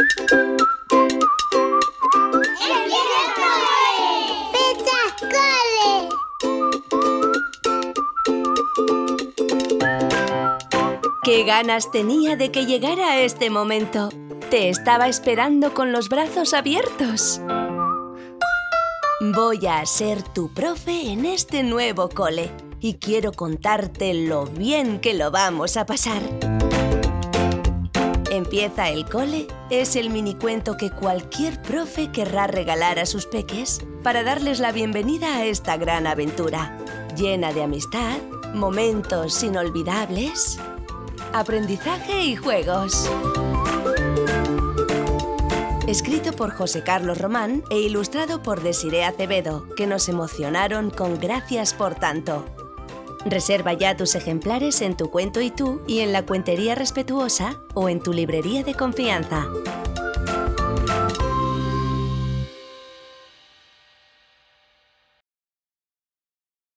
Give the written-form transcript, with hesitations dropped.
¡Qué ganas tenía de que llegara este momento! Te estaba esperando con los brazos abiertos. Voy a ser tu profe en este nuevo cole y quiero contarte lo bien que lo vamos a pasar. Empieza el cole es el minicuento que cualquier profe querrá regalar a sus peques para darles la bienvenida a esta gran aventura, llena de amistad, momentos inolvidables, aprendizaje y juegos. Escrito por José Carlos Román e ilustrado por Desiree Acevedo, que nos emocionaron con Gracias por tanto. Reserva ya tus ejemplares en Tu Cuento y Tú y en la Cuentería Respetuosa o en tu librería de confianza.